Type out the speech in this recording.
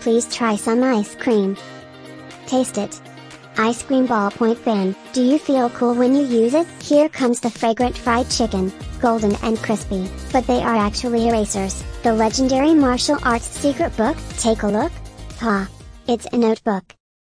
please try some ice cream. Taste it. Ice cream ballpoint fan, do you feel cool when you use it? Here comes the fragrant fried chicken, golden and crispy, but they are actually erasers. The legendary martial arts secret book, take a look. Ha! It's a notebook.